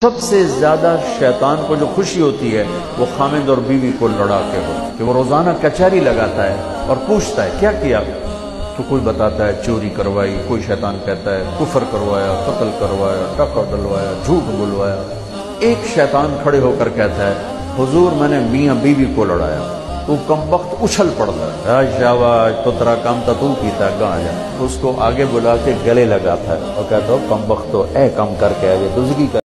सबसे ज्यादा शैतान को जो खुशी होती है वो खामिद और बीवी को लड़ा के हो, कि वो रोजाना कचहरी लगाता है और पूछता है क्या किया, तो कोई बताता है चोरी करवाई, कोई शैतान कहता है कुफर करवाया, कत्ल करवाया, डाका डलवाया, झूठ बुलवाया। एक शैतान खड़े होकर कहता है हुजूर मैंने मियाँ बीवी को लड़ाया। तो कमबख्त उछल पड़ता है, शाबाश तो तेरा काम तो तू पीता कहाँ जा। उसको आगे बुला के गले लगाता है और कहता हो कमबख्त तो ए कम करके आए, दुजगी कर